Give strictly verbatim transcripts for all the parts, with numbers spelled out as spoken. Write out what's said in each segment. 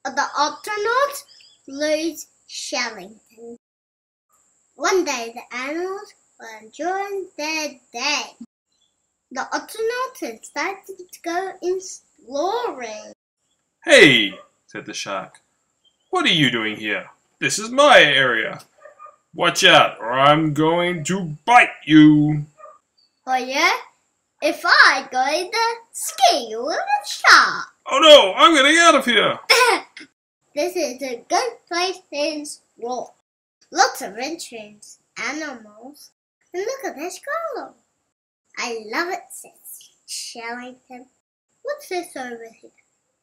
The Octonauts lose Shellington. One day the animals were enjoying their day. The Octonauts decided to go exploring. "Hey," said the shark. "What are you doing here? This is my area. Watch out or I'm going to bite you." Oh yeah? If I go to ski with a shark. "Oh no, I'm getting out of here." This is a good place to explore. Lots of interesting animals. And look at this color. I love it, says Shellington. What's this over here?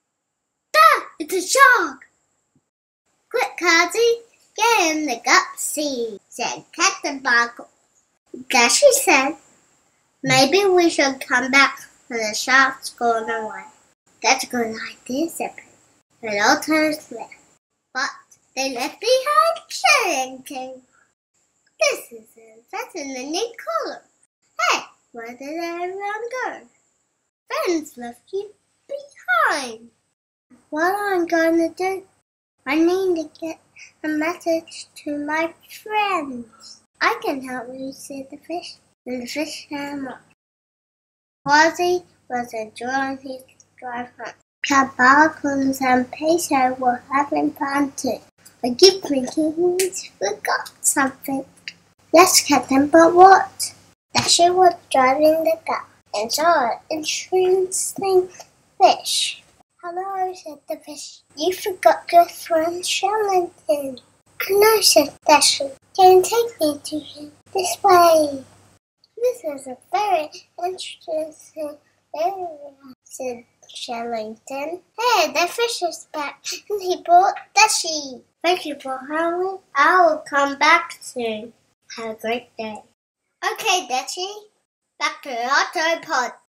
Ah, it's a shark. Quick, Kazi, get in the gut sea, said Captain Barkle. Dashy said, maybe we should come back when the shark's gone away. That's a good idea, said Pooh. The all turns left, but they left behind Shellington. This is a fascinating color. Hey, where did everyone go? Friends left you behind. What I'm going to do, I need to get a message to my friends. I can help you, said the fish. And the fish came up. Quasi was enjoying his drive home. Barkles and Peso were having fun too. I keep thinking he's forgot something. Yes, Captain, but what? Dasher was driving the car and saw an interesting fish. Hello, said the fish. You forgot your friend Shellington. I know, said Dasher. Can you take me to him? This way. This is a very interesting area, said Shellington. Hey, the fish is back, and he brought Dashy. Thank you for having. I will come back soon. Have a great day. Okay, Dashy. Back to the Autopod.